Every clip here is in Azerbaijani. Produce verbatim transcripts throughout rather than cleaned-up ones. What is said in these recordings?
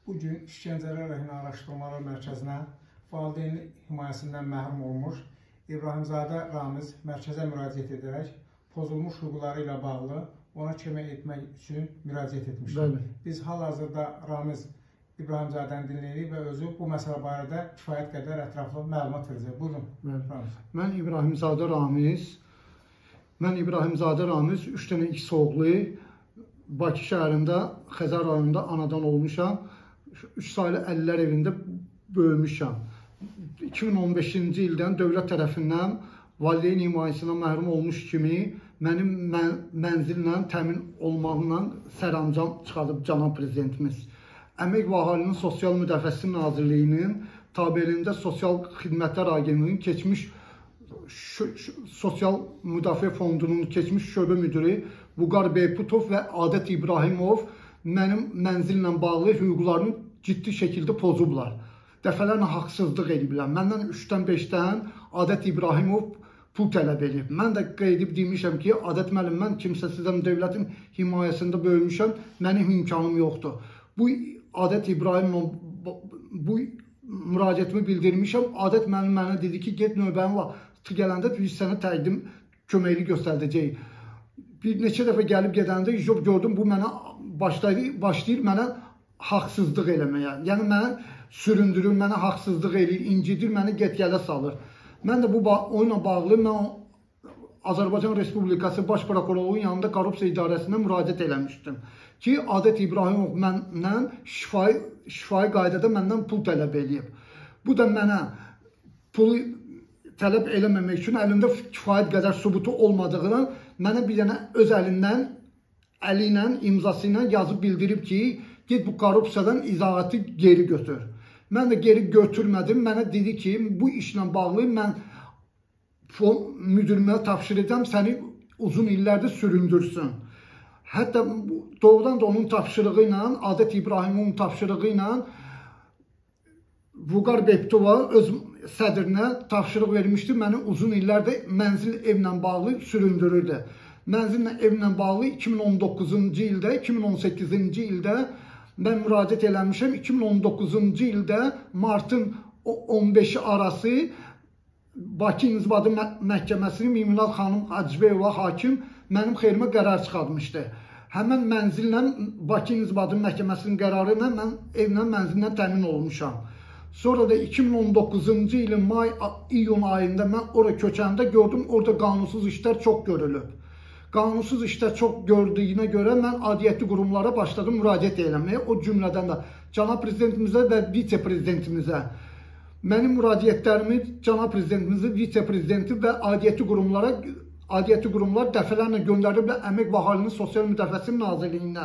Bugün İşgəncələr Əleyhinə Araşdırmalar Mərkəzinə valideyn himayəsindən məhrum olmuş İbrahimzadə Ramiz mərkəzə müraciət edərək pozulmuş hüquqları ilə bağlı ona kömək etmək üçün müraciət etmişdir. Biz hal-hazırda Ramiz İbrahimzadəni dinləyirik və özü bu məsələ barədə kifayət qədər ətraflı məlumat verəcək. Buyurun, Ramiz. Mən İbrahimzadə Ramiz, mən İbrahimzadə Ramiz, üç dənə iki oğlu, Bakı şəhərində, Xəzər rayonunda anadan olmuşam. Üç saylı əlillər evində böyümüşəm. iki min on beşinci ildən dövlət tərəfindən valideyn himayəsinə məhrum olmuş kimi mənim mən, mənzillə təmin olmağımla sərəncam çıxardıb cənab prezidentimiz. Əmək və Əhalinin Sosial Müdafiəsi Nazirliyinin tabeliyində Sosial Xidmətlər Agentliyinin keçmiş Sosial Müdafiə Fondunun keçmiş şöbə müdürü Vüqar Beyputov və Adət İbrahimov mənim mənzillə bağlı hüquqlarını ciddi şəkildə pozublar. Dəfələrlə haqsızlıq ediblər. Məndən üçdən beşdən Adət İbrahimov pul tələb edib. Mən də qeydib demişəm ki, Adət müəllim, mən kimsəsizəm, dövlətin himayəsində böyümüşəm, mənim imkanım yoxdur. Bu Adət İbrahimov bu müraciətimi bildirmişəm. Adət müəllim mənə dedi ki, get növbənin vaxtı gələndə biz sənə təqdim köməkli göstərəcəyik. Bir neçə dəfə gəlib gedəndə job gördüm, bu mənə başlayır, başlayır mənə haqsızlıq eləməyə. Yəni mənə süründürür, mənə haqsızlıq eləyir, incidir, məni get-gələ salır. Mən də bu oyunla bağlı mən Azərbaycan Respublikası Baş Prokurorluğunun yanında Korrupsiya İdarəsinə müraciət eləmişdim ki, Adət İbrahimov məndən şifahi, şifahi qaydada məndən pul tələb eləyib. Bu da mənə pulu tələb eləməmək üçün əlində kifayət qədər sübutu olmadığını mənə bir dənə öz əlindən, əli ilə, imzası ilə yazıb bildirib ki, get bu korrupsiyadan izahatı geri götür. Mən də geri götürmədim. Mənə dedi ki, bu işlə bağlı mən fon müdürümə tapşıracağım, səni uzun illərdə süründürsün. Hətta doğrudan da onun tapşırığı ilə, Adət İbrahimovun tapşırığı ilə Vüqar Beyputova öz sədrinə tapşırıq vermişdi. Məni uzun illərdə mənzil evlə bağlı süründürürdü. Mənzillə evlə bağlı iki min on doqquzuncu ildə, iki min on səkkizinci ildə mən müraciət eləmişəm. iki min on doqquzuncu ildə martın on beşi arası Bakı İnzibati Məhkəməsinin Meymunəl xanım Hacıbəyova hakim mənim xeyrimə qərar çıxartmışdı. Həmən mənzillə Bakı İnzibati Məhkəməsinin qərarı ilə mən evlə mənzillə təmin olmuşam. Sonra da iki min on doqquzuncu ilin may, iyun ayında mən oraya köçəndə gördüm, orada qanunsuz işlər çox görülüb. Qanunsuz işlər çox gördüyünə görə mən adiyyətli qurumlara başladım müraciət eləməyə. O cümlədən də cənab prezidentimizə və vitse-prezidentimizə. Mənim müraciətlərimi cənab prezidentimizə, vitse-prezidenti və adiyyətli qurumlara, adiyyətli qurumlar dəfələrlə göndəriblər Əmək və Əhalinin Sosial Müdafiəsi Nazirliyinə.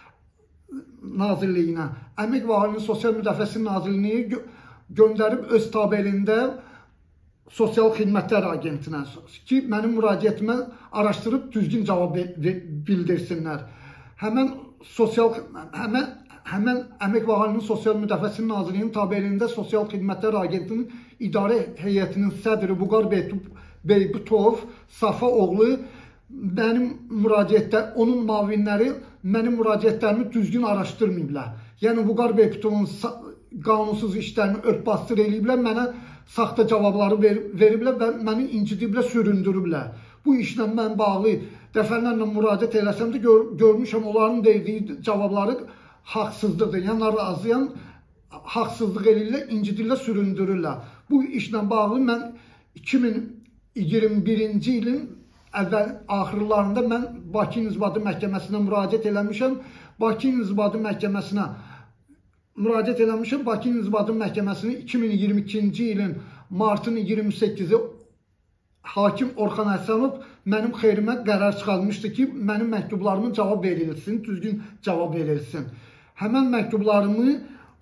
Nazirliyinə. Əmək və Əhalinin Sosial Müdafiəsi Nazirliyini gö göndərib öz tabeliyində Sosial Xidmətlər Agentinə ki, mənim müraciətimə araşdırıb düzgün cavab bildirsinlər. Həmən sosial, həmən, həmən Əmək və Əhalinin Sosial Müdafiəsi Nazirliyinin tabeliyində Sosial Xidmətlər Agentinin idarə heyətinin sədri Vüqar Beyputov, Safa oğlu mənim müraciətdə, onun müavinləri mənim müraciətlərimi düzgün araşdırmayıblar. Yəni Vüqar Beyputovun qanunsuz işlərini örtbasdır eləyiblər, mənə saxta cavabları ver, veriblər və məni incidiblər, süründürüblər. Bu işlə mən bağlı dəfələrlə müraciət eləsəm də gör, görmüşəm, onların verdiyi cavabları haqsızlıqdır. Yəni razıyan haqsızlıq eləyirlər, incidirlər, süründürürlər. Bu işlə bağlı mən iki min iyirmi birinci ilin əvvəl axırlarında mən Bakı İnzibati Məhkəməsinə müraciət eləmişəm. Bakı İnzibati Məhkəməsinə müraciət eləmişəm. Bakı İnzibati Məhkəməsinin iki min iyirmi ikinci ilin martın iyirmi səkkizi hakim Orxan Həsənov mənim xeyrimə qərar çıxartmışdı ki, mənim məktublarımın cavab verilsin, düzgün cavab verilsin. Həmən məktublarımı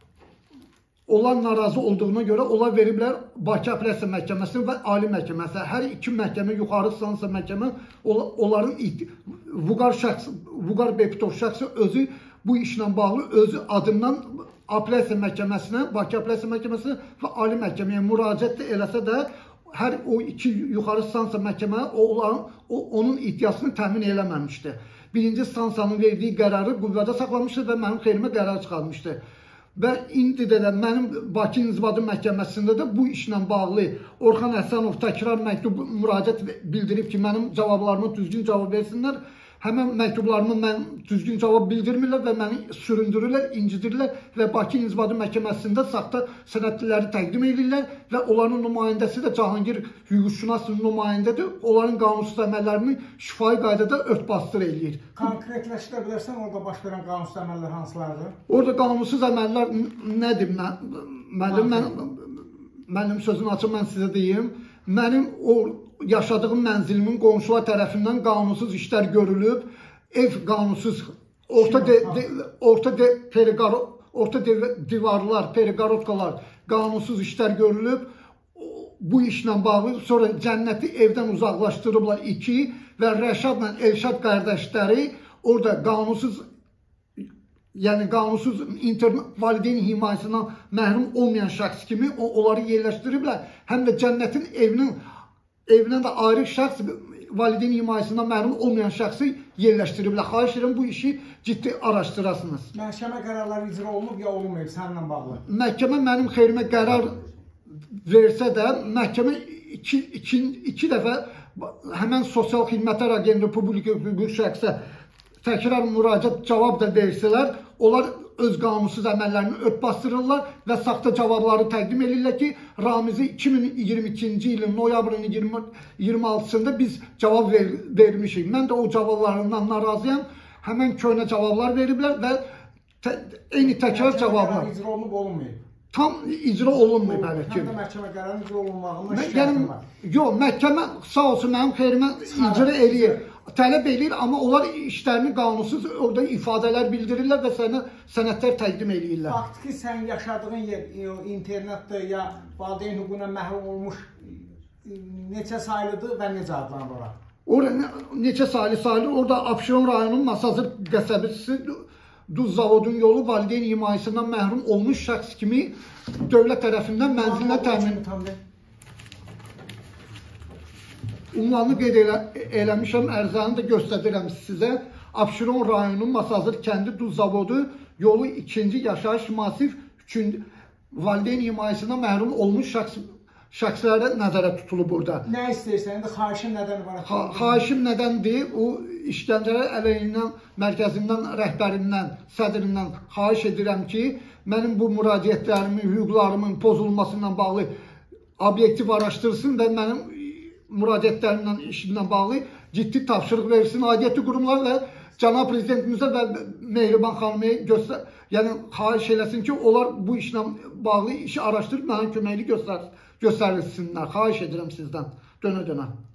onlar narazı olduğuna görə onlar veriblər Bakı Apellyasiya Məhkəməsinə və Ali Məhkəməsinə. Hər iki məhkəmə, yuxarı instansiya məhkəmə, onların Vüqar şəxsi, Vüqar Beyputov şəxsi özü bu işlə bağlı özü adından Apellyasiya Məhkəməsinə, Bakı Apellyasiya Məhkəməsinə və Ali Məhkəməyə müraciət eləsə də hər o iki yuxarı instansiya məhkəmə onun iddiasını təmin eləməmişdi. Birinci instansiyanın verdiyi qərarı qüvvədə saxlamışdı və mənim xeyrimə qərar çıxarmışdı. Və indi də mənim Bakı İnzibati Məhkəməsində də bu işlə bağlı Orxan Həsənov təkrar məktub müraciət bildirib ki, mənim cavablarıma düzgün cavab versinlər. Həmən məktublarımı mən düzgün cavab bildirmirlər və məni süründürürlər, incidirlər və Bakı İnzibati Məhkəməsində saxta sənədləri təqdim edirlər və onların nümayəndəsi də Cahangir hüquqşünas nümayəndədir. Onların qanunsuz əməllərini şifahi qaydada ört-basdır eləyir. Konkretləşdirə bilərsən orada baş verən qanunsuz əməllər hansılardır? Orada qanunsuz əməllər nədir? Mənim, mən, mənim sözünü açım, mən sizə deyim. Mənim o yaşadığım mənzilimin qonşular tərəfindən qanunsuz işlər görülüb, ev qanunsuz, orta de, de, orta de, perigaro, orta de, divarlar, perigarotkalar qanunsuz işlər görülüb. Bu işlə bağlı sonra Cənnəti evdən uzaqlaşdırıblar iki və Rəşadla Elşad qardaşları orada qanunsuz, yəni qanunsuz internet valideyn himayəsindən məhrum olmayan şəxs kimi onları yerləşdiriblər. Həm də Cənnətin evinin evindən də ayrı şəxs, valideyn himayəsindən məhrum olmayan şəxsi yerləşdiriblər. Xahiş edirəm bu işi ciddi araşdırasınız. Məhkəmə qərarları icra olunub ya olunmayıb səninlə bağlı? Məhkəmə mənim xeyrimə qərar versə də, məhkəmə iki, iki, iki dəfə həmən Sosial Xidmətlər Agentliyi Publika hüquqi şəxsə təkrar müraciət cavab da versələr, onlar öz qanunsuz əməllərini ört-basdırırlar və saxta cavabları təqdim edirlər ki, Ramizi iki min iyirmi ikinci ilin noyabrın iyirmi altısında biz cavab ver, vermişik. Mən də o cavablarından narazıyam. Həmən köhnə cavablar veriblər və tə, eyni təkrar cavablar. Məhkəmə icra olunub olunmayıb? Tam icra olunmayıb hələ ki. Həm də məhkəmə qərarının icra olunmağından şikayətim var. Yox, məhkəmə sağ olsun mənim xeyrimə icra eləyir. Tələb edir, amma onlar işlərini qanunsuz orada ifadələr bildirirlər və sənə sənədlər təqdim edirlər. Faktiki sən yaşadığın yer internetdə ya valideyn hüququna məhrum olmuş neçə saylıdır və necə adlanır ora? Orada neçə saylı saylı, orada Abşeron rayonunun Masazır qəsəbəsi Duz zavodun yolu valideyn himayəsindən məhrum olmuş şəxs kimi dövlət tərəfindən mənzilinə təmin. Ünvanını qeyd elə, eləmişəm, ərzanı da göstərirəm sizə. Abşeron rayonunun Masazır kəndi Duz zavodu yolu ikinci yaşayış masif üçün valideyn himayəsindən məhrum olmuş şəxs, şəxslərə nəzərə tutulub burada. Nə istəyirsən? İndi xahişin nədən var? Ha, xahişim nədəndir? O işgəncələr əleyhindən, mərkəzindən, rəhbərindən, sədrindən xahiş edirəm ki, mənim bu müraciətlərimin, hüquqlarımın pozulmasıyla bağlı obyektiv araşdırsın və mənim müraciətlərimlə işimlə bağlı ciddi tapşırıq versin aidiyyəti qurumlar və cənab prezidentimizə və Mehriban xanımı göstər, yəni xahiş eləsin ki, onlar bu işlə bağlı işi araşdırıb mənə köməkli göstər, göstərilsinlər. Xahiş edirəm sizdən dönə-dönə.